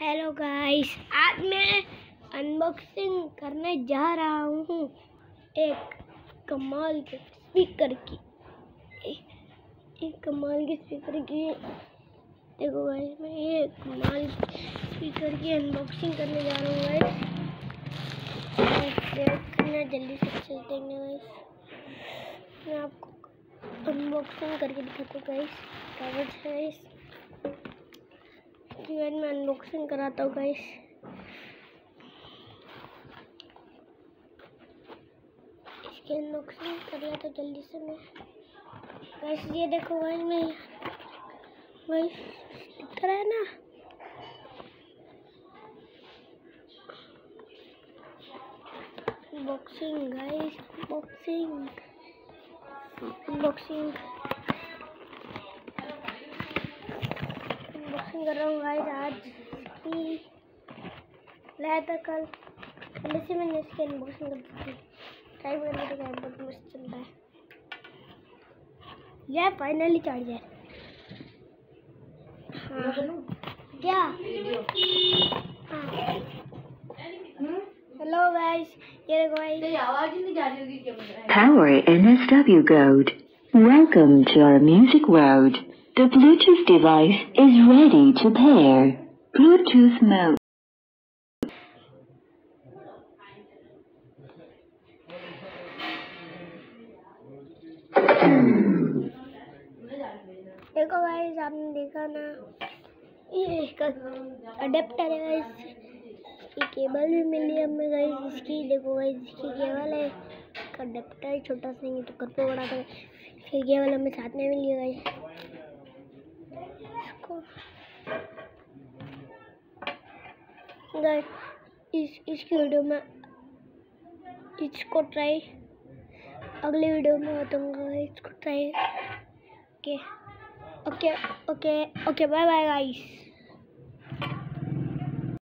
Hello guys, आज मैं unboxing करने जा रहा हूँ एक कमाल के स्पीकर की। देखो गाइस, मैं ये कमाल स्पीकर की अनबॉक्सिंग करने जा रहा हूँ गाइस। देखना जल्दी से चलते हैं गाइस। मैं आपको अनबॉक्सिंग करके दिखाता हूँ गाइस। कागज है गाइस, मैं अनबॉक्सिंग कराता हूँ गाइस। इसकी अनबॉक्सिंग कर लेता हूँ जल्दी से मैं गाइस। ये देखो गाइस, मैं गाइस दिख रहा है ना। अनबॉक्सिंग गाइस, अनबॉक्सिंग कर रहा हूँ गाइस। आज की लाया था कल से मैंने इसकी अनबॉक्सिंग कर दी। टाइप करने तो क्या बहुत मस्त चल रहा है। यह फाइनली चार्जर। हाँ क्या? हाँ हेलो गाइस, ये देखो गाइस। आवाज नहीं जा रही होगी क्या? Power NSW Gold. Welcome to our music world. The Bluetooth device is ready to pair. Bluetooth mode. देखो गाइस, आपने देखा ना, ये इसका अडेप्टर है गाइस। इसकी केबल भी मिली है हमें गाइस। इसकी देखो गाइस, इसकी केबल है, इसका अडेप्टर छोटा सा ही तो कर पे बड़ा कर। इसकी केबल हमें साथ में मिली है गाइस। इसको गाइस इसकी वीडियो में इसको ट्राई अगली वीडियो में बताऊंगा। इसको try okay, bye bye guys.